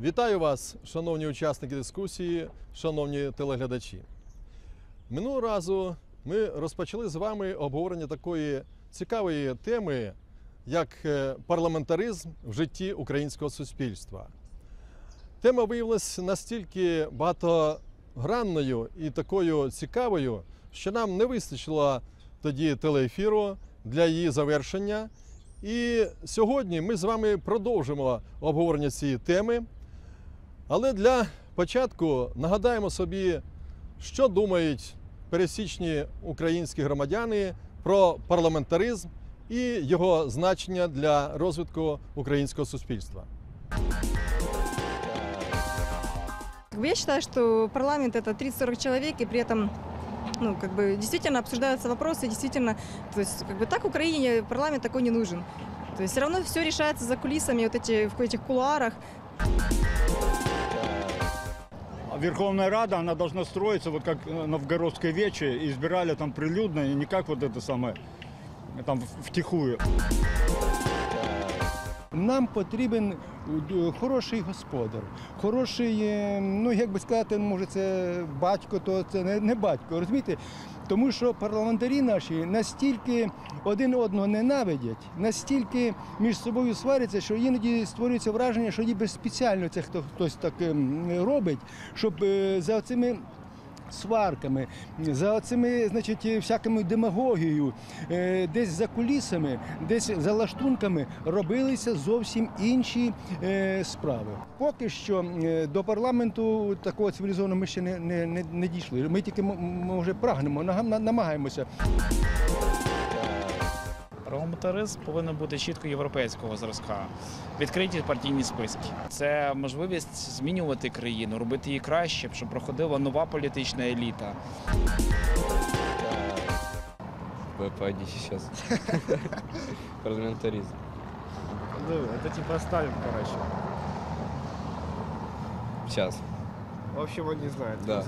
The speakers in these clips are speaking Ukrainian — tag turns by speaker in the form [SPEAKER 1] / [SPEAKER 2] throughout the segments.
[SPEAKER 1] Вітаю вас, шановні учасники дискусії, шановні телеглядачі. Минулого разу ми розпочали з вами обговорення такої цікавої теми, як парламентаризм в житті українського суспільства. Тема виявилася настільки багатогранною і такою цікавою, що нам не вистачило тоді телеефіру для її завершення. І сьогодні ми з вами продовжимо обговорення цієї теми. Але для початку нагадаємо собі, що думають пересічні українські громадяни про парламентаризм і його значення для розвитку українського суспільства.
[SPEAKER 2] Я считаю, что парламент – это 30-40 человек, и при этом действительно обсуждаются вопросы, действительно, то есть так Украине парламент такой не нужен. То есть все равно все решается за кулисами, в этих кулуарах.
[SPEAKER 3] Верховная Рада, она должна строиться, вот как Новгородское вече, и избирали там прилюдно, и не как вот это самое, там втихую.
[SPEAKER 4] Нам потрібен хороший господар, хороший, як би сказати, може це батько, то це не батько, розумієте? Тому що парламентарі наші настільки один одного ненавидять, настільки між собою сваряться, що іноді створюється враження, що ніби спеціально це хтось так робить, щоб за цими сварками, за цими, всякими демагогією, десь за кулісами, десь за лаштунками робилися зовсім інші справи. Поки що до парламенту такого цивілізованого ми ще не дійшли. Ми тільки вже прагнемо, намагаємося.
[SPEAKER 5] Парламентаризм повинен бути чітко європейського зразка. Відкриті партійні списки. Це можливість змінювати країну, робити її краще, щоб проходила нова політична еліта.
[SPEAKER 6] Пойди сейчас. Парламентаризм.
[SPEAKER 7] Это типа Сталин, короче.
[SPEAKER 6] Сейчас.
[SPEAKER 7] В общем, он не знает.
[SPEAKER 6] Да.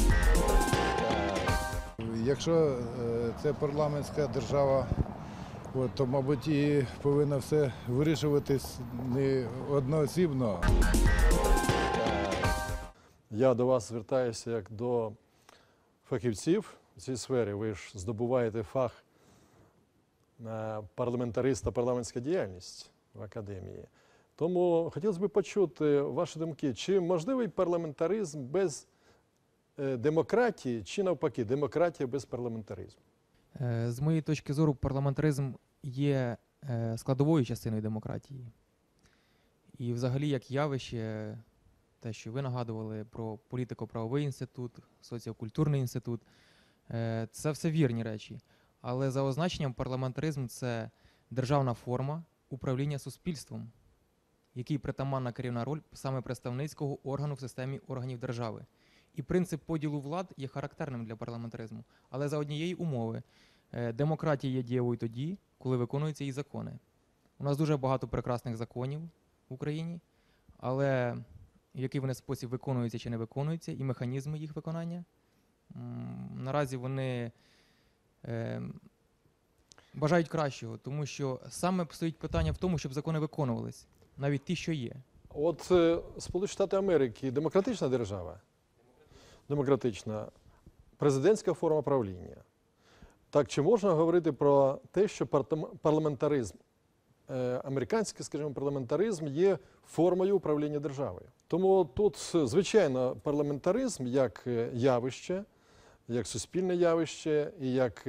[SPEAKER 8] Якщо це парламентська держава, то, мабуть, і повинно все вирішуватись не одноосібно.
[SPEAKER 1] Я до вас звертаюся як до фахівців в цій сфері. Ви ж здобуваєте фах парламентариста, парламентська діяльність в академії. Тому хотілося б почути ваші думки, чи можливий парламентаризм без демократії, чи навпаки, демократія без парламентаризму?
[SPEAKER 9] З моєї точки зору, парламентаризм є складовою частиною демократії. І взагалі, як явище, те, що ви нагадували про політико-правовий інститут, соціокультурний інститут, це все вірні речі. Але за означенням парламентаризм – це державна форма управління суспільством, який притаманна керівна роль саме представницького органу в системі органів держави. І принцип поділу влад є характерним для парламентаризму. Але за однієї умови – демократія є дієвою тоді, коли виконуються її закони. У нас дуже багато прекрасних законів в Україні, але в який вони спосіб виконуються чи не виконуються, і механізми їх виконання, наразі вони бажають кращого, тому що саме стоїть питання в тому, щоб закони виконувались, навіть ті, що є.
[SPEAKER 1] От Сполучені Штати Америки – демократична держава? Демократична. Президентська форма правління. Так, чи можна говорити про те, що парламентаризм, американський, скажімо, парламентаризм є формою управління державою? Тому тут, звичайно, парламентаризм як явище, як суспільне явище і як,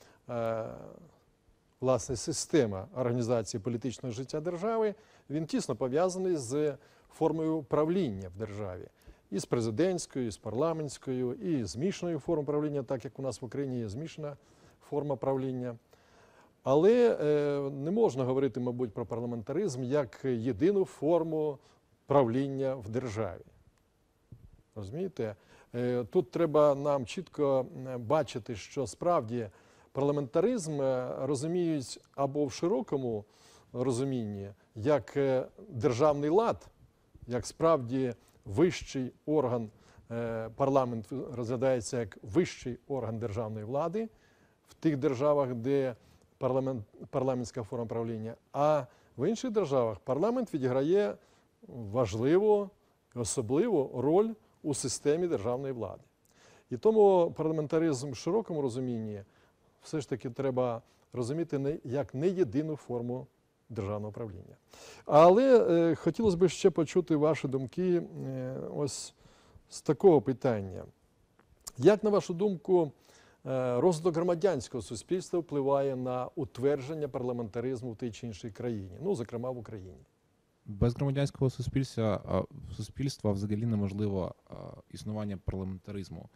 [SPEAKER 1] власне, система організації політичного життя держави, він тісно пов'язаний з формою правління в державі. І з президентською, і з парламентською, і змішаною формою правління, так як у нас в Україні є змішана форма правління. Але не можна говорити, мабуть, про парламентаризм як єдину форму правління в державі. Розумієте? Тут треба нам чітко бачити, що справді парламентаризм розуміють або в широкому розумінні, як державний лад, як справді вищий орган, парламент розглядається як вищий орган державної влади в тих державах, де парламентська форма правління, а в інших державах парламент відіграє важливу особливу роль у системі державної влади. І тому парламентаризм в широкому розумінні все ж таки треба розуміти як не єдину форму державного правління. Але хотілося б ще почути ваші думки ось з такого питання. Як, на вашу думку, розвиток громадянського суспільства впливає на утвердження парламентаризму в тій чи іншій країні, ну, зокрема в Україні?
[SPEAKER 10] Без громадянського суспільства взагалі неможливо існування парламентаризму.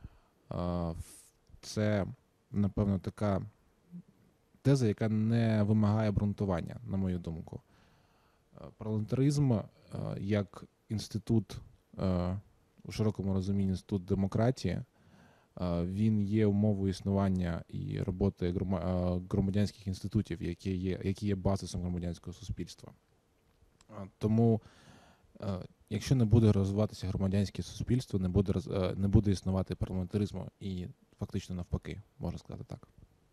[SPEAKER 10] Це, напевно, така теза, яка не вимагає обґрунтування, на мою думку. Парламентаризм як інститут, у широкому розумінні інститут демократії, він є умовою існування і роботи громадянських інститутів, які є базисом громадянського суспільства. Тому, якщо не буде розвиватися громадянське суспільство, не буде існувати парламентаризму і фактично навпаки, можна сказати так.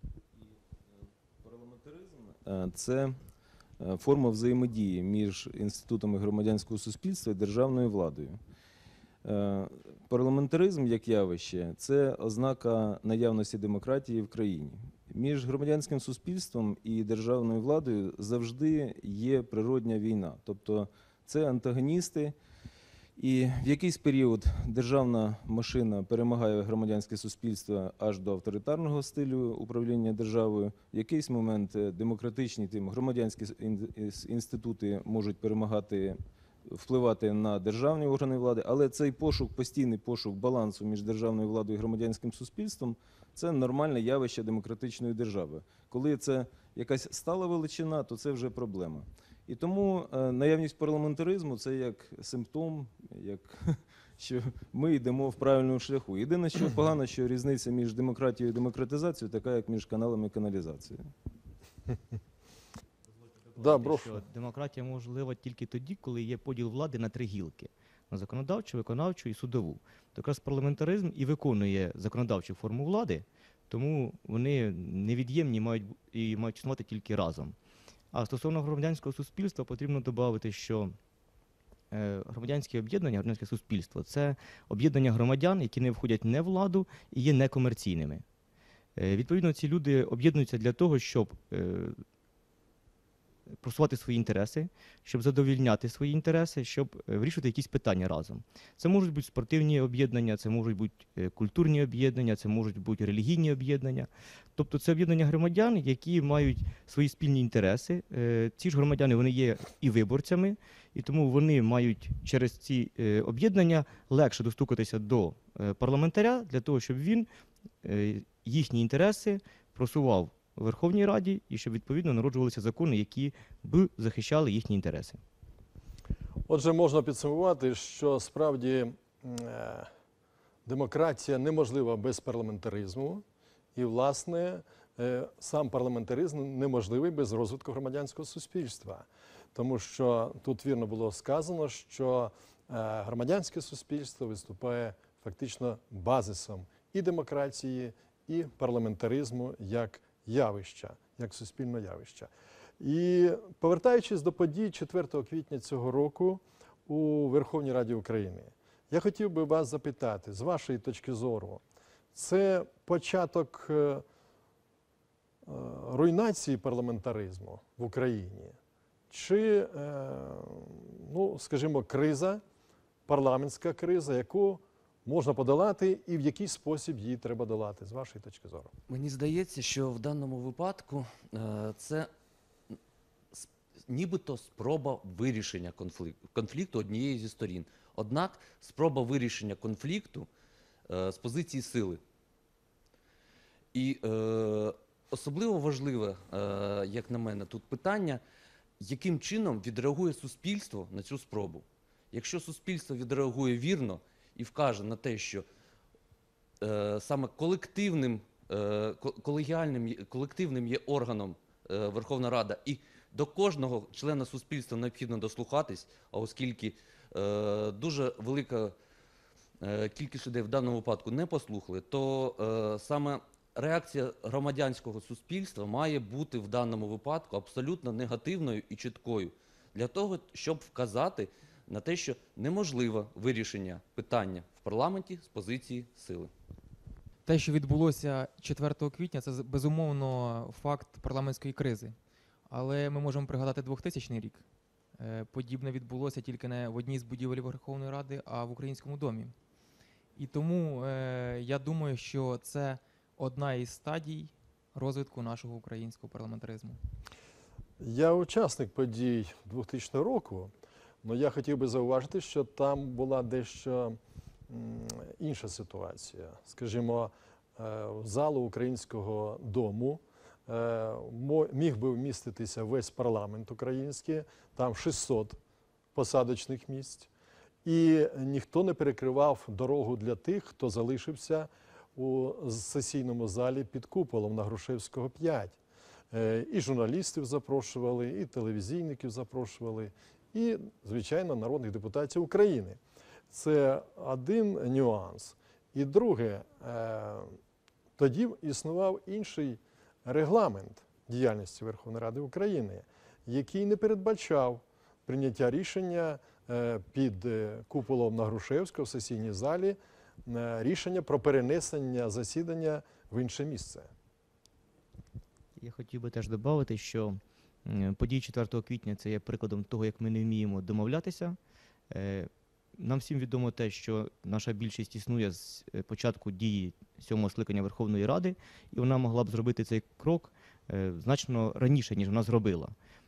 [SPEAKER 11] Парламентаризм – це форма взаємодії між інститутами громадянського суспільства і державною владою. Парламентаризм як явище – це ознака наявності демократії в країні. Між громадянським суспільством і державною владою завжди є природня війна. Тобто це антагоністи, і в якийсь період державна машина перемагає громадянське суспільство аж до авторитарного стилю управління державою. В якийсь момент демократичні громадянські інститути можуть перемагати, впливати на державні органи влади, але цей постійний пошук балансу між державною владою і громадянським суспільством – це нормальне явище демократичної держави. Коли це якась стала величина, то це вже проблема. І тому наявність парламентаризму – це як симптом, як що ми йдемо в правильному шляху. Єдине, що погано, що різниця між демократією і демократизацією така, як між каналами і каналізацією.
[SPEAKER 1] Да, прошу.
[SPEAKER 12] Демократія можлива тільки тоді, коли є поділ влади на три гілки – на законодавчу, виконавчу і судову. То якраз парламентаризм і виконує законодавчу форму влади, тому вони невід'ємні і мають існувати тільки разом. А стосовно громадянського суспільства потрібно додати, що громадянське об'єднання, громадянське суспільство – це об'єднання громадян, які не входять не в владу і є некомерційними. Відповідно, ці люди об'єднуються для того, щоб просувати свої інтереси, щоб задовольняти свої інтереси, щоб вирішувати якісь питання разом. Це можуть бути спортивні об'єднання, це можуть бути культурні об'єднання, це можуть бути релігійні об'єднання. Тобто це об'єднання громадян, які мають свої спільні інтереси. Ці ж громадяни, вони є і виборцями, і тому вони мають через ці об'єднання легше достукатися до парламентаря для того, щоб він їхні інтереси просував у Верховній Раді і щоб, відповідно, народжувалися закони, які б захищали їхні інтереси.
[SPEAKER 1] Отже, можна підсумувати, що справді демократія неможлива без парламентаризму, і, власне, сам парламентаризм неможливий без розвитку громадянського суспільства. Тому що тут вірно було сказано, що громадянське суспільство виступає фактично базисом і демократії, і парламентаризму як явища, як суспільного явища. І повертаючись до подій 4 квітня цього року у Верховній Раді України, я хотів би вас запитати, з вашої точки зору, це початок руйнації парламентаризму в Україні? Чи, ну, скажімо, криза, парламентська криза, яку можна подолати і в який спосіб її треба долати, з вашої точки зору?
[SPEAKER 13] Мені здається, що в даному випадку це нібито спроба вирішення конфлікту однієї зі сторін. Однак спроба вирішення конфлікту з позиції сили. І особливо важливе, як на мене, тут питання, яким чином відреагує суспільство на цю спробу. Якщо суспільство відреагує вірно і вкаже на те, що саме колективним є органом Верховна Рада, і до кожного члена суспільства необхідно дослухатись, а оскільки дуже велика кількість людей в даному випадку не послухали, то саме реакція громадянського суспільства має бути в даному випадку абсолютно негативною і чіткою. Для того, щоб вказати на те, що неможливе вирішення питання в парламенті з позиції сили.
[SPEAKER 9] Те, що відбулося 4 квітня, це безумовно факт парламентської кризи. Але ми можемо пригадати 2000 рік. Подібне відбулося тільки не в одній з будівель Верховної Ради, а в Українському домі. І тому я думаю, що це одна із стадій розвитку нашого українського парламентаризму.
[SPEAKER 1] Я учасник подій 2000 року, але я хотів би зауважити, що там була дещо інша ситуація. Скажімо, в залу Українського дому міг би вміститися весь парламент український, там 600 посадочних місць, і ніхто не перекривав дорогу для тих, хто залишився у сесійному залі під куполом на Грушевського 5. І журналістів запрошували, і телевізійників запрошували, і, звичайно, народних депутатів України. Це один нюанс. І друге, тоді існував інший регламент діяльності Верховної Ради України, який не передбачав прийняття рішення під куполом на Грушевського в сесійній залі, рішення про перенесення засідання в інше місце.
[SPEAKER 12] Я хотів би теж додати, що події 4 квітня – це є прикладом того, як ми не вміємо домовлятися. Нам всім відомо те, що наша більшість існує з початку дії 7-го скликання Верховної Ради, і вона могла б зробити цей крок значно раніше, ніж вона зробила.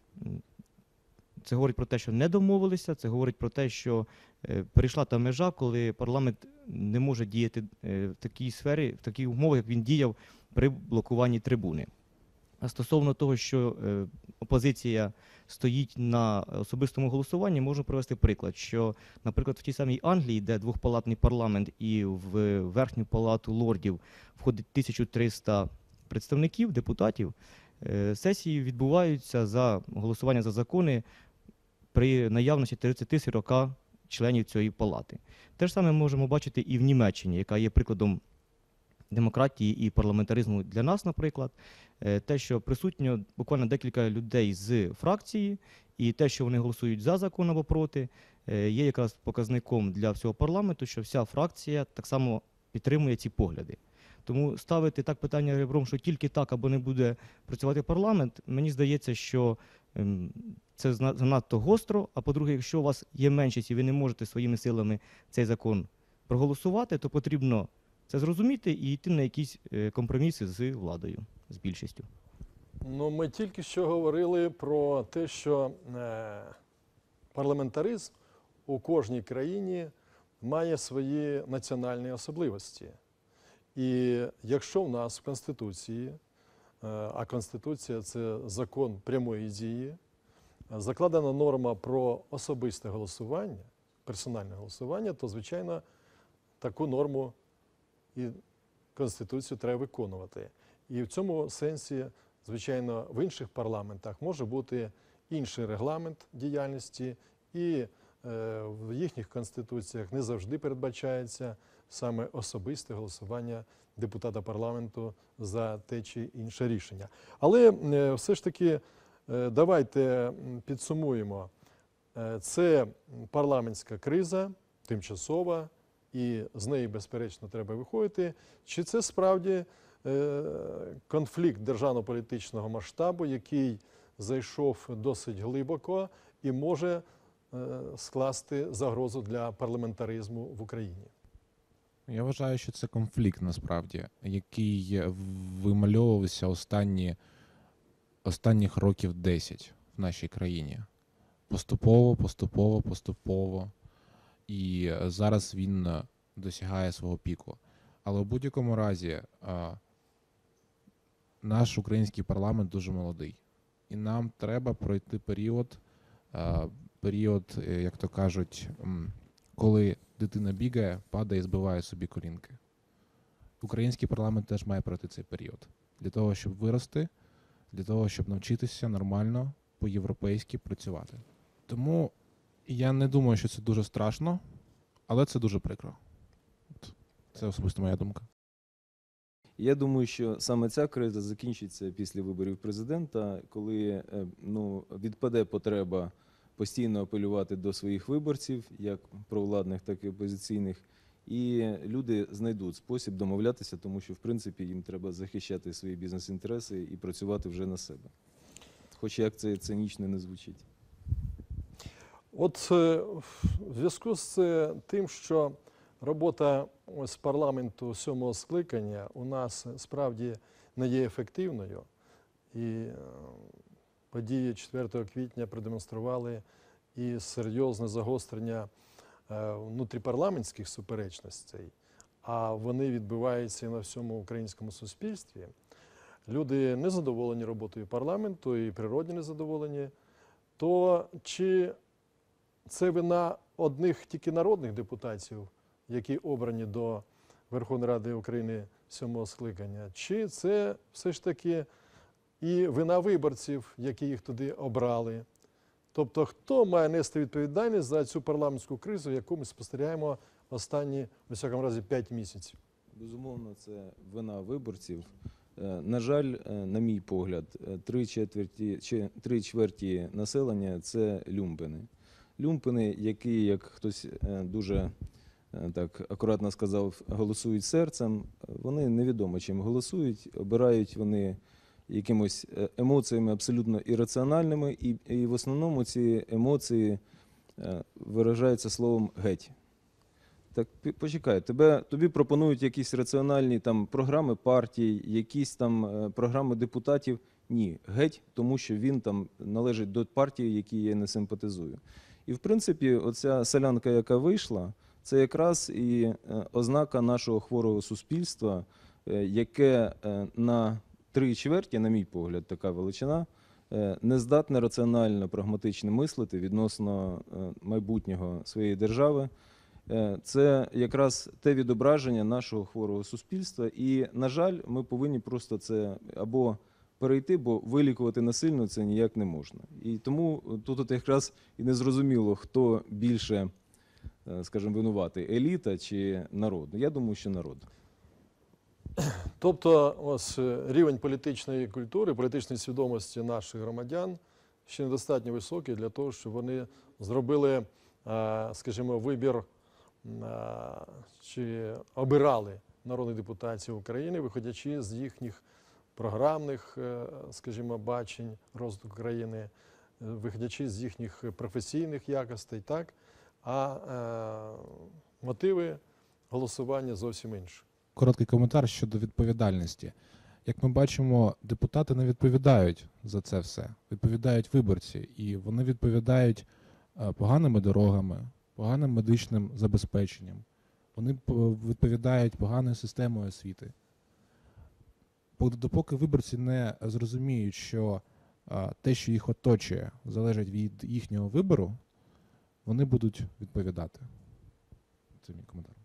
[SPEAKER 12] Це говорить про те, що не домовилися, це говорить про те, що перейшла та межа, коли парламент не може діяти в такій сфері, в таких умовах, як він діяв при блокуванні трибуни. А стосовно того, що опозиція стоїть на особистому голосуванні, можу привести приклад, що, наприклад, в тій самій Англії, де двохпалатний парламент і в Верхню палату лордів входить 1300 представників, депутатів, сесії відбуваються за голосування за закони при наявності 30-40 членів цієї палати. Те ж саме можемо бачити і в Німеччині, яка є прикладом демократії і парламентаризму для нас, наприклад. Те, що присутньо буквально декілька людей з фракції, і те, що вони голосують за закон або проти, є якраз показником для всього парламенту, що вся фракція так само підтримує ці погляди. Тому ставити так питання ребром, що тільки так або не буде працювати парламент, мені здається, що це занадто гостро. А по-друге, якщо у вас є меншість і ви не можете своїми силами цей закон проголосувати, то потрібно це зрозуміти і йти на якісь компроміси з владою, з більшістю.
[SPEAKER 1] Ну, ми тільки що говорили про те, що парламентаризм у кожній країні має свої національні особливості. І якщо в нас в Конституції, а Конституція – це закон прямої дії, закладена норма про особисте голосування, персональне голосування, то, звичайно, таку норму і Конституцію треба виконувати. І в цьому сенсі, звичайно, в інших парламентах може бути інший регламент діяльності, і в їхніх конституціях не завжди передбачається саме особисте голосування депутата парламенту за те чи інше рішення. Але все ж таки давайте підсумуємо. Це парламентська криза, тимчасова, і з неї, безперечно, треба виходити. Чи це справді конфлікт державно-політичного масштабу, який зайшов досить глибоко і може скласти загрозу для парламентаризму в Україні?
[SPEAKER 10] Я вважаю, що це конфлікт, насправді, який вимальовувався останніх років 10 в нашій країні. Поступово. І зараз він досягає свого піку. Але в будь-якому разі наш український парламент дуже молодий. І нам треба пройти період, як то кажуть, коли дитина бігає, падає і збиває собі колінки. Український парламент теж має пройти цей період. Для того, щоб вирости, для того, щоб навчитися нормально, по-європейськи працювати. Тому я не думаю, що це дуже страшно, але це дуже прикро. Це особисто моя думка.
[SPEAKER 11] Я думаю, що саме ця криза закінчиться після виборів президента, коли відпаде потреба постійно апелювати до своїх виборців, як провладних, так і опозиційних. І люди знайдуть спосіб домовлятися, тому що, в принципі, їм треба захищати свої бізнес-інтереси і працювати вже на себе. Хоч як це цинічно не звучить.
[SPEAKER 1] От в зв'язку з тим, що робота ось парламенту 7-го скликання у нас справді не є ефективною, і події 4 квітня продемонстрували і серйозне загострення внутріпарламентських суперечностей, а вони відбуваються і на всьому українському суспільстві. Люди незадоволені роботою парламенту і природні незадоволені, то чи це вина одних тільки народних депутатів, які обрані до Верховної Ради України 7-го скликання, чи це все ж таки і вина виборців, які їх туди обрали? Тобто, хто має нести відповідальність за цю парламентську кризу, яку ми спостерігаємо останні, у всякому разі, 5 місяців?
[SPEAKER 11] Безумовно, це вина виборців. На жаль, на мій погляд, 3/4 населення – це люмпени. Люмпени, які, як хтось дуже так акуратно сказав, голосують серцем, вони невідомо чим голосують, обирають вони якимось емоціями абсолютно ірраціональними, і в основному ці емоції виражаються словом «геть». Так почекай, тобі пропонують якісь раціональні там програми партій, якісь там програми депутатів. Ні, геть, тому що він там належить до партії, якій я не симпатизую. І в принципі, оця солянка, яка вийшла, це якраз і ознака нашого хворого суспільства, яке на 3/4, на мій погляд, така величина, не здатне раціонально, прагматично мислити відносно майбутнього своєї держави. Це якраз те відображення нашого хворого суспільства. І, на жаль, ми повинні просто це або перейти, бо вилікувати насильно це ніяк не можна. І тому тут якраз і не зрозуміло, хто більше, скажімо, винуватий – еліта чи народ. Я думаю, що народ.
[SPEAKER 1] Тобто ось рівень політичної культури, політичної свідомості наших громадян ще недостатньо високий для того, щоб вони зробили, скажімо, вибір чи обирали народних депутатів України, виходячи з їхніх програмних, скажімо, бачень розвитку країни, виходячи з їхніх професійних якостей, так? А мотиви голосування зовсім інші.
[SPEAKER 10] Короткий коментар щодо відповідальності. Як ми бачимо, депутати не відповідають за це все. Відповідають виборці. І вони відповідають поганими дорогами, поганим медичним забезпеченням. Вони відповідають поганою системою освіти. Допоки виборці не зрозуміють, що те, що їх оточує, залежить від їхнього вибору, вони будуть відповідати. Це мій коментар.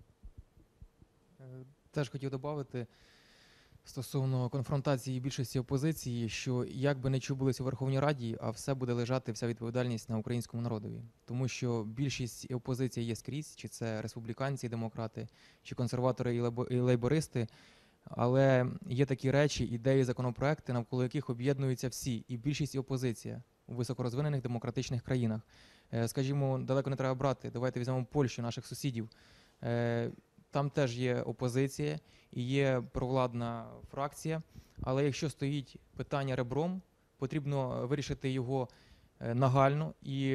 [SPEAKER 9] Теж хотів додати стосовно конфронтації більшості опозиції, що як би не чубились у Верховній Раді, а все буде лежати, вся відповідальність на українському народові. Тому що більшість опозиції є скрізь, чи це республіканці і демократи, чи консерватори і лейбористи, але є такі речі, ідеї, законопроекти, навколо яких об'єднуються всі, і більшість і опозиція у високорозвинених демократичних країнах. Скажімо, далеко не треба брати, давайте візьмемо Польщу, наших сусідів. Там теж є опозиція і є провладна фракція, але якщо стоїть питання ребром, потрібно вирішити його нагально і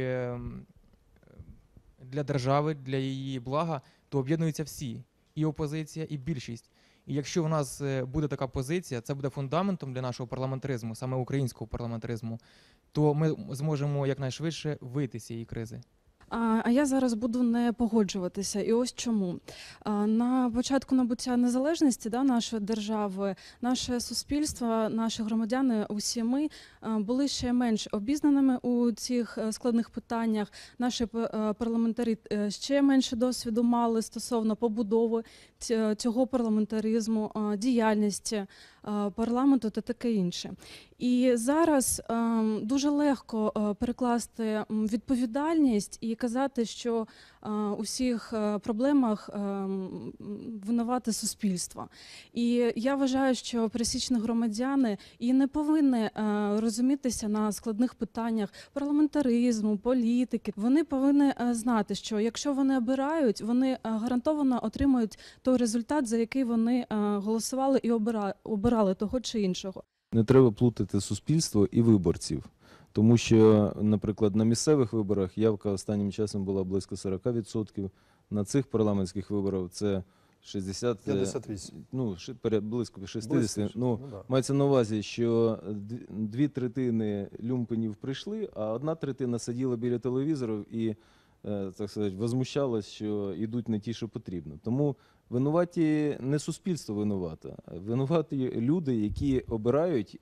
[SPEAKER 9] для держави, для її блага, то об'єднуються всі, і опозиція, і більшість. І якщо в нас буде така позиція, це буде фундаментом для нашого парламентаризму, саме українського парламентаризму, то ми зможемо якнайшвидше вийти з цієї кризи.
[SPEAKER 14] А я зараз буду не погоджуватися. І ось чому. На початку набуття незалежності нашої держави, наше суспільство, наші громадяни, усі ми були ще менш обізнаними у цих складних питаннях. Наші парламентарі ще менше досвіду мали стосовно побудови цього парламентаризму, діяльності парламенту та таке інше. І зараз дуже легко перекласти відповідальність і казати, що у всіх проблемах винувате суспільство. І я вважаю, що пересічні громадяни і не повинні розумітися на складних питаннях парламентаризму, політики. Вони повинні знати, що якщо вони обирають, вони гарантовано отримують той результат, за який вони голосували і обирали того чи іншого.
[SPEAKER 11] Не треба плутати суспільство і виборців. Тому що, наприклад, на місцевих виборах явка останнім часом була близько 40%, на цих парламентських виборах це 60,
[SPEAKER 1] 58.
[SPEAKER 11] Близько 60.
[SPEAKER 1] Близько,
[SPEAKER 11] Ну,
[SPEAKER 1] да.
[SPEAKER 11] мається на увазі, що 2/3 люмпенів прийшли, а 1/3 сиділа біля телевізорів і, так сказати, возмущалась, що йдуть не ті, що потрібно. Тому винуваті не суспільство винувате, а винуваті люди, які обирають,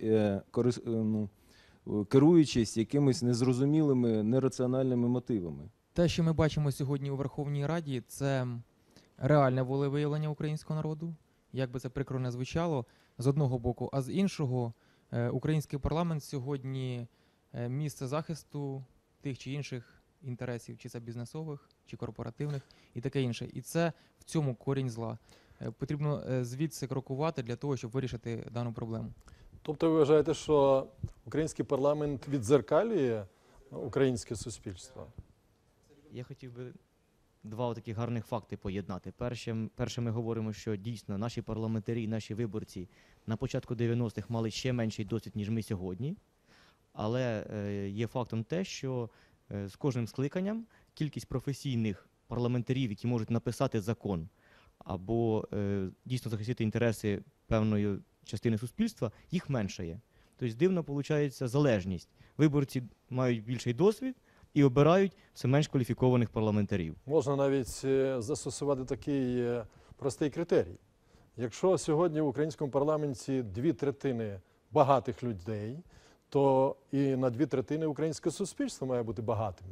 [SPEAKER 11] керуючись якимись незрозумілими, нераціональними мотивами.
[SPEAKER 9] Те, що ми бачимо сьогодні у Верховній Раді, це реальне волевиявлення українського народу, як би це прикро не звучало, з одного боку, а з іншого, український парламент сьогодні місце захисту тих чи інших інтересів, чи це бізнесових, чи корпоративних, і таке інше. І це в цьому корінь зла. Потрібно звідси крокувати для того, щоб вирішити дану проблему.
[SPEAKER 1] Тобто ви вважаєте, що український парламент віддзеркалює українське суспільство?
[SPEAKER 12] Я хотів би два таких гарних факти поєднати. Перше, ми говоримо, що дійсно наші парламентарі, наші виборці на початку 90-х мали ще менший досвід, ніж ми сьогодні. Але є фактом те, що з кожним скликанням кількість професійних парламентарів, які можуть написати закон або дійсно захистити інтереси певної частини суспільства, їх меншає. Тобто дивно виходить залежність. Виборці мають більший досвід і обирають все менш кваліфікованих парламентарів.
[SPEAKER 1] Можна навіть застосувати такий простий критерій. Якщо сьогодні в українському парламенті 2/3 багатих людей, то і на 2/3 українське суспільство має бути багатим.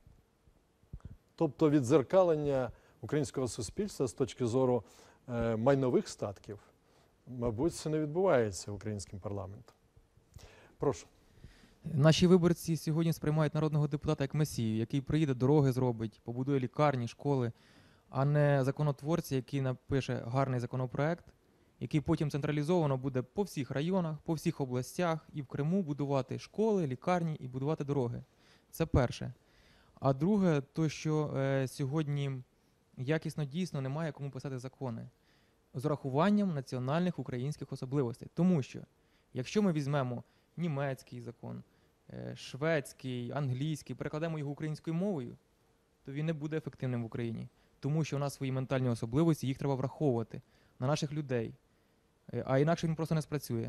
[SPEAKER 1] Тобто віддзеркалення українського суспільства з точки зору майнових статків, мабуть, це не відбувається українським парламентом. Прошу.
[SPEAKER 9] Наші виборці сьогодні сприймають народного депутата як месію, який приїде, дороги зробить, побудує лікарні, школи, а не законотворця, який напише гарний законопроект, який потім централізовано буде по всіх районах, по всіх областях і в Криму будувати школи, лікарні і будувати дороги. Це перше. А друге, то що сьогодні якісно дійсно немає кому писати закони з урахуванням національних українських особливостей. Тому що, якщо ми візьмемо німецький закон, шведський, англійський, перекладемо його українською мовою, то він не буде ефективним в Україні. Тому що у нас свої ментальні особливості, їх треба враховувати на наших людей. А інакше він просто не спрацює.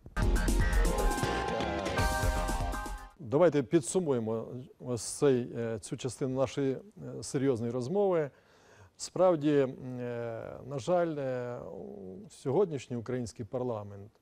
[SPEAKER 1] Давайте підсумуємо ось цю частину нашої серйозної розмови. Справді, на жаль, сьогоднішній український парламент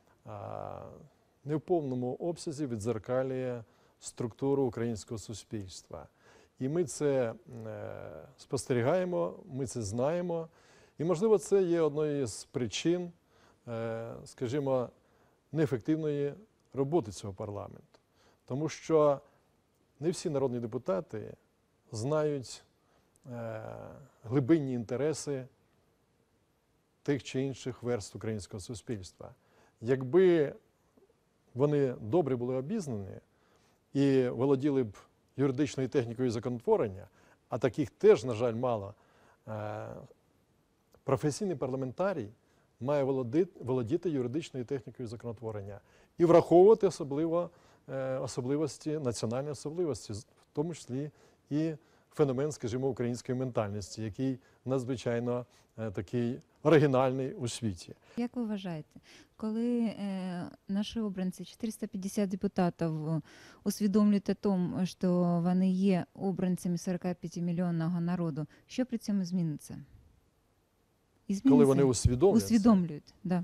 [SPEAKER 1] не в повному обсязі віддзеркалює структуру українського суспільства. І ми це спостерігаємо, ми це знаємо. І, можливо, це є одною з причин, скажімо, неефективної роботи цього парламенту. Тому що не всі народні депутати знають глибинні інтереси тих чи інших верств українського суспільства. Якби вони добре були обізнані і володіли б юридичною технікою законотворення, а таких теж, на жаль, мало, професійний парламентарій має володіти юридичною технікою законотворення і враховувати особливості, національні особливості, в тому числі і феномен, скажімо, української ментальності, який надзвичайно такий оригінальний у світі.
[SPEAKER 15] Як ви вважаєте, коли наші обранці, 450 депутатів, усвідомлюють о тому, що вони є обранцями 45-мільйонного народу, що при цьому зміниться?
[SPEAKER 1] Коли вони
[SPEAKER 15] усвідомлюють, да.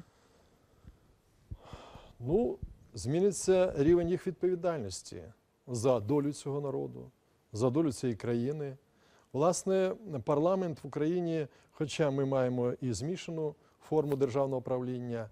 [SPEAKER 1] Ну, зміниться рівень їх відповідальності за долю цього народу, за долю цієї країни. Власне, парламент в Україні, хоча ми маємо і змішану форму державного правління,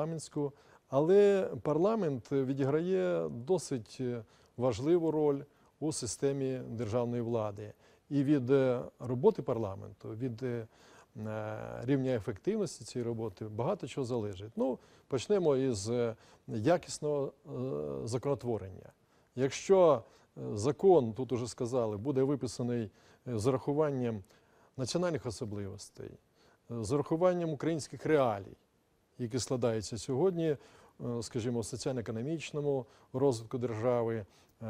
[SPEAKER 1] президентсько-парламентську, але парламент відіграє досить важливу роль у системі державної влади. І від роботи парламенту, від рівня ефективності цієї роботи багато чого залежить. Ну, почнемо із якісного законотворення. Якщо закон, тут уже сказали, буде виписаний з урахуванням національних особливостей, з урахуванням українських реалій, які складаються сьогодні, скажімо, в соціально-економічному розвитку держави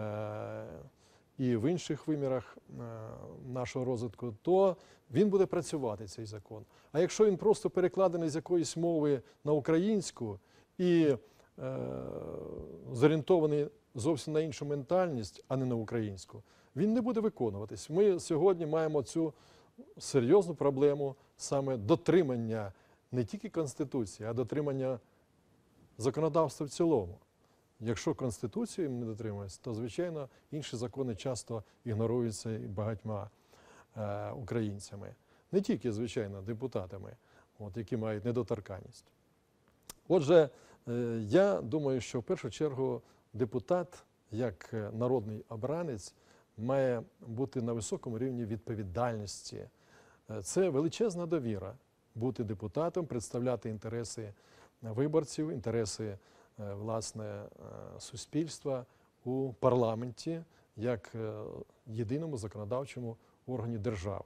[SPEAKER 1] і в інших вимірах нашого розвитку, то він буде працювати, цей закон. А якщо він просто перекладений з якоїсь мови на українську і зорієнтований зовсім на іншу ментальність, а не на українську, він не буде виконуватись. Ми сьогодні маємо цю серйозну проблему саме дотримання не тільки Конституції, а дотримання законодавства в цілому. Якщо Конституцію не дотримується, то, звичайно, інші закони часто ігноруються і багатьма українцями. Не тільки, звичайно, депутатами, які мають недоторканність. Отже, я думаю, що в першу чергу депутат, як народний обранець, має бути на високому рівні відповідальності. Це величезна довіра бути депутатом, представляти інтереси виборців, інтереси, власне, суспільства у парламенті як єдиному законодавчому органі держави.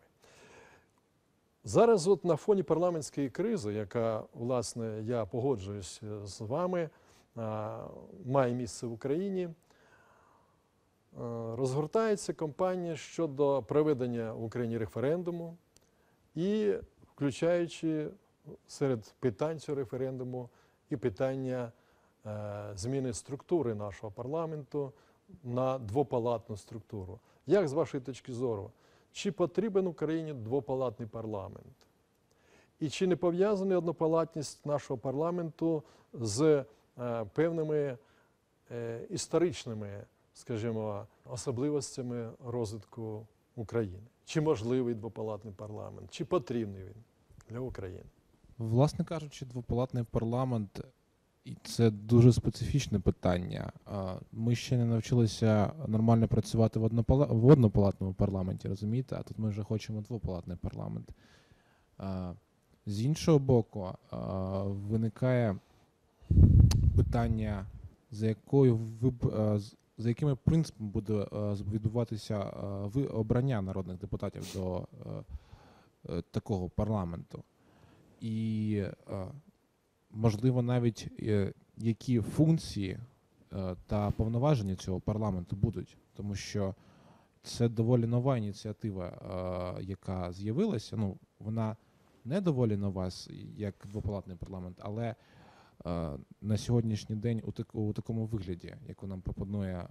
[SPEAKER 1] Зараз от на фоні парламентської кризи, яка, власне, я погоджуюсь з вами, має місце в Україні, розгортається кампанія щодо проведення в Україні референдуму і включаючи серед питань цього референдуму і питання зміни структури нашого парламенту на двопалатну структуру. Як, з вашої точки зору, чи потрібен Україні двопалатний парламент? І чи не пов'язана однопалатність нашого парламенту з певними історичними, скажімо, особливостями розвитку України? Чи можливий двопалатний парламент? Чи потрібний він для України?
[SPEAKER 10] Власне кажучи, двопалатний парламент і це дуже специфічне питання. Ми ще не навчилися нормально працювати в однопалатному парламенті, розумієте? А тут ми вже хочемо двопалатний парламент. З іншого боку, виникає питання, за якими принципами буде відбуватися обрання народних депутатів до такого парламенту. І можливо, навіть які функції та повноваження цього парламенту будуть, тому що це доволі нова ініціатива, яка з'явилася. Ну, вона не доволі нова, як двопалатний парламент, але на сьогоднішній день у такому вигляді, яку нам пропонує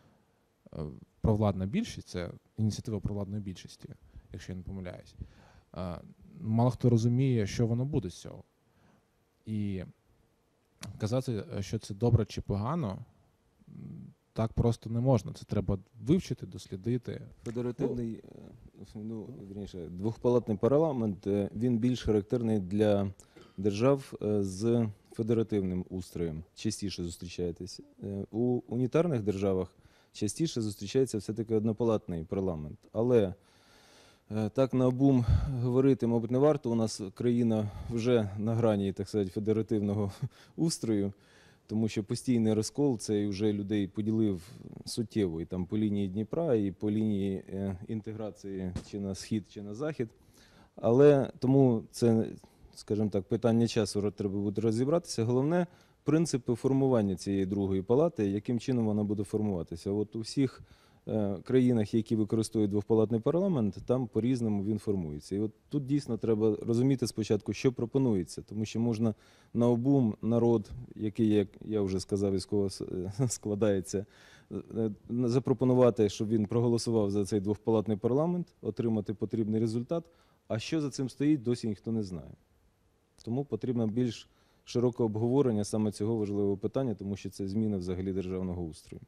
[SPEAKER 10] провладна більшість, це ініціатива провладної більшості, якщо я не помиляюсь, мало хто розуміє, що воно буде з цього. І казати, що це добре чи погано, так просто не можна. Це треба вивчити, дослідити.
[SPEAKER 11] Федеративний, вірніше, двохпалатний парламент, він більш характерний для держав з федеративним устроєм. Частіше зустрічаєтесь. У унітарних державах частіше зустрічається все-таки однопалатний парламент. Але так наобум говорити, мабуть, не варто. У нас країна вже на грані, так сказати, федеративного устрою, тому що постійний розкол цей вже людей поділив суттєво і там по лінії Дніпра, і по лінії інтеграції чи на схід, чи на захід. Але тому це, скажімо так, питання часу треба буде розібратися. Головне – принципи формування цієї другої палати, яким чином вона буде формуватися. От у всіх країнах, які використовують двопалатний парламент, там по-різному він формується. І от тут дійсно треба розуміти спочатку, що пропонується, тому що можна наобум народ, який, як я вже сказав, із кого складається, запропонувати, щоб він проголосував за цей двопалатний парламент, отримати потрібний результат, а що за цим стоїть, досі ніхто не знає. Тому потрібно більш широке обговорення саме цього важливого питання, тому що це зміна взагалі державного устрою.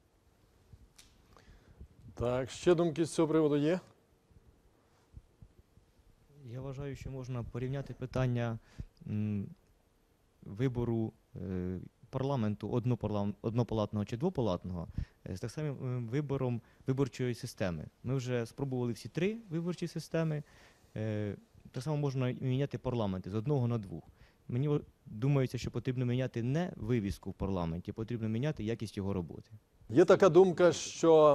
[SPEAKER 1] Так, ще думки з цього приводу є?
[SPEAKER 12] Я вважаю, що можна порівняти питання вибору парламенту однопалатного чи двопалатного з так самим вибором виборчої системи. Ми вже спробували всі 3 виборчі системи. Так само можна міняти парламенти з 1 на 2. Мені думається, що потрібно міняти не вивіску в парламенті, потрібно міняти якість його роботи.
[SPEAKER 1] Є така думка, що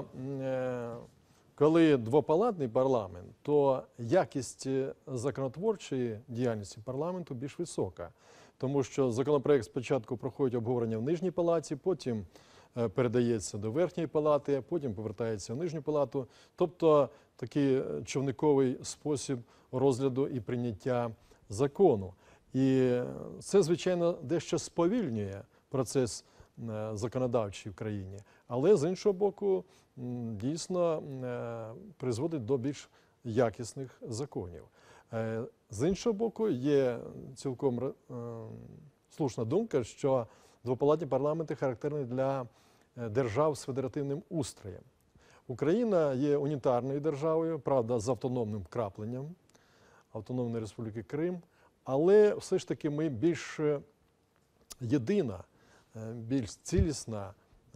[SPEAKER 1] коли двопалатний парламент, то якість законотворчої діяльності парламенту більш висока. Тому що законопроект спочатку проходить обговорення в нижній палаті, потім передається до верхньої палати, потім повертається в нижню палату. Тобто такий човниковий спосіб розгляду і прийняття закону. І це, звичайно, дещо сповільнює процес законодавчий в країні. Але, з іншого боку, дійсно призводить до більш якісних законів. З іншого боку, є цілком слушна думка, що двопалатні парламенти характерні для держав з федеративним устроєм. Україна є унітарною державою, правда, з автономним вкрапленням Автономної Республіки Крим, але все ж таки ми більш єдина, більш цілісна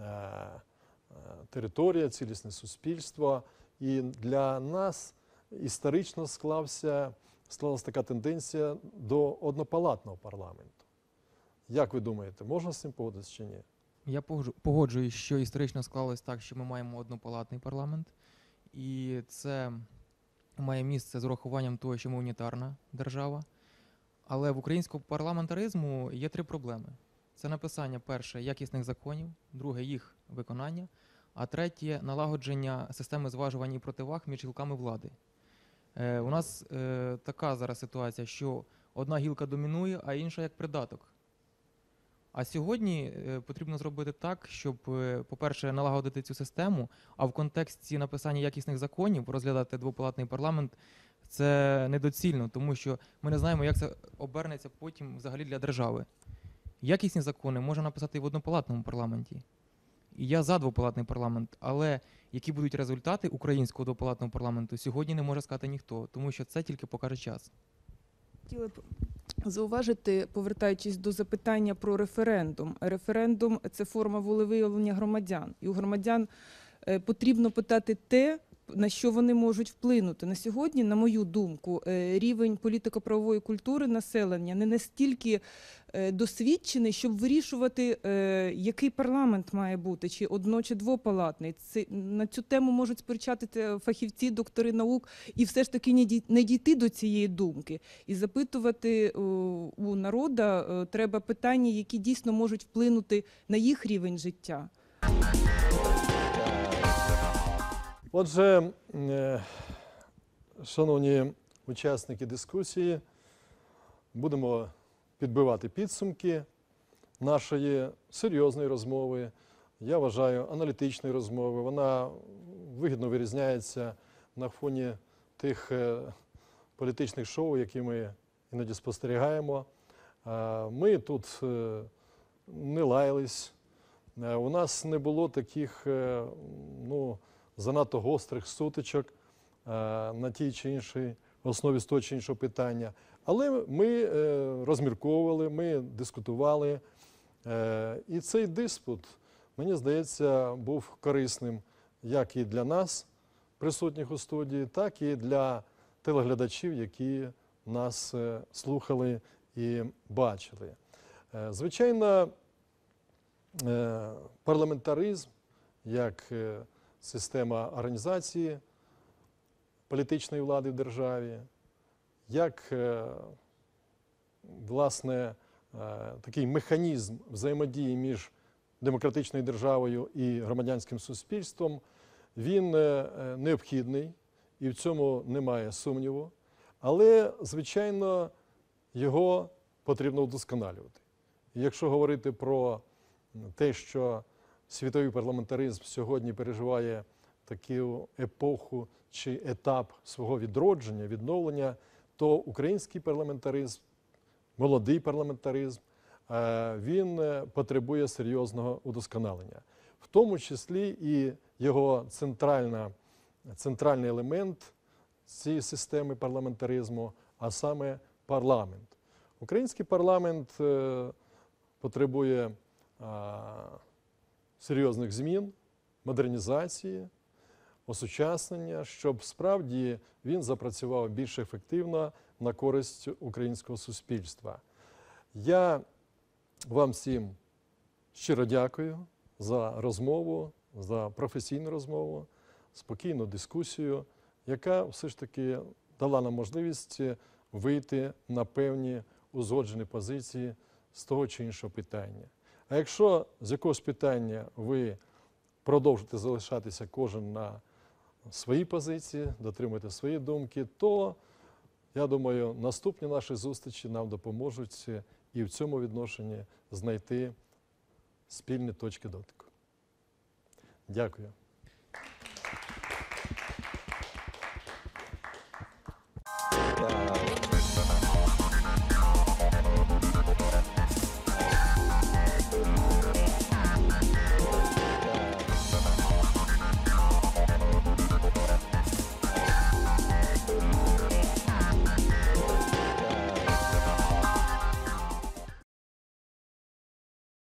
[SPEAKER 1] територія, цілісне суспільство. І для нас історично склалася така тенденція до однопалатного парламенту. Як ви думаєте, можна з цим погодитися чи ні?
[SPEAKER 9] Я погоджуюсь, що історично склалось так, що ми маємо однопалатний парламент. І це має місце з урахуванням того, що ми унітарна держава. Але в українському парламентаризму є 3 проблеми. Це написання, перше, якісних законів, друге, їх виконання, а третє – налагодження системи зважувань і противаг між гілками влади. У нас така зараз ситуація, що одна гілка домінує, а інша як придаток. А сьогодні потрібно зробити так, щоб, по-перше, налагодити цю систему, а в контексті написання якісних законів розглядати двопалатний парламент – це недоцільно, тому що ми не знаємо, як це обернеться потім взагалі для держави. Якісні закони можна написати і в однопалатному парламенті. І я за двопалатний парламент, але які будуть результати українського двопалатного парламенту, сьогодні не може сказати ніхто, тому що це тільки покаже час.
[SPEAKER 16] Хотіла б зауважити, повертаючись до запитання про референдум. Референдум – це форма волевиявлення громадян. І у громадян потрібно питати те, на що вони можуть вплинути. На сьогодні, на мою думку, рівень політико-правової культури населення не настільки досвідчений, щоб вирішувати, який парламент має бути, чи одно- чи двопалатний. На цю тему можуть сперечатися фахівці, доктори наук, і все ж таки не дійти до цієї думки. І запитувати у народу треба питання, які дійсно можуть вплинути на їх рівень життя.
[SPEAKER 1] Отже, шановні учасники дискусії, будемо підбивати підсумки нашої серйозної розмови, я вважаю, аналітичної розмови. Вона вигідно вирізняється на фоні тих політичних шоу, які ми іноді спостерігаємо. Ми тут не лаялись, у нас не було таких, занадто гострих сутичок на тій чи іншій основі з того чи іншого питання. Але ми розмірковували, ми дискутували. І цей диспут, мені здається, був корисним як і для нас, присутніх у студії, так і для телеглядачів, які нас слухали і бачили. Звичайно, парламентаризм як система організації політичної влади в державі, як, власне, такий механізм взаємодії між демократичною державою і громадянським суспільством, він необхідний, і в цьому немає сумніву. Але, звичайно, його потрібно вдосконалювати. І якщо говорити про те, що світовий парламентаризм сьогодні переживає таку епоху чи етап свого відродження, відновлення, то український парламентаризм, молодий парламентаризм, він потребує серйозного удосконалення. В тому числі і його центральний елемент цієї системи парламентаризму, а саме парламент. Український парламент потребує серйозних змін, модернізації, осучаснення, щоб справді він запрацював більш ефективно на користь українського суспільства. Я вам всім щиро дякую за розмову, за професійну розмову, спокійну дискусію, яка все ж таки дала нам можливість вийти на певні узгоджені позиції з того чи іншого питання. А якщо з якогось питання ви продовжите залишатися кожен на своїй позиції, дотримуєте свої думки, то, я думаю, наступні наші зустрічі нам допоможуть і в цьому відношенні знайти спільні точки дотику. Дякую.
[SPEAKER 11] Так.